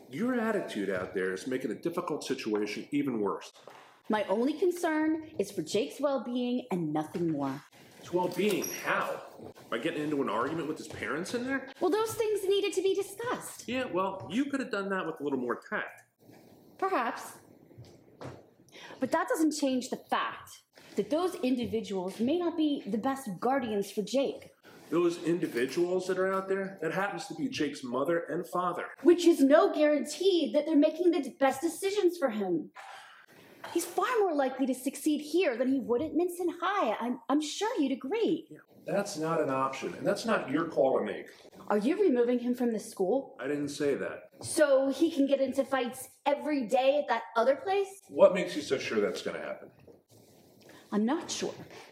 Your attitude out there is making a difficult situation even worse. My only concern is for Jake's well-being and nothing more. His well-being? How? By getting into an argument with his parents in there? Well, those things needed to be discussed. Yeah, well, you could have done that with a little more tact. Perhaps. But that doesn't change the fact that those individuals may not be the best guardians for Jake. Those individuals that are out there, that happens to be Jake's mother and father. Which is no guarantee that they're making the best decisions for him. He's far more likely to succeed here than he would at Minson High. I'm sure you'd agree. Yeah, that's not an option, and that's not your call to make. Are you removing him from the school? I didn't say that. So he can get into fights every day at that other place? What makes you so sure that's going to happen? I'm not sure.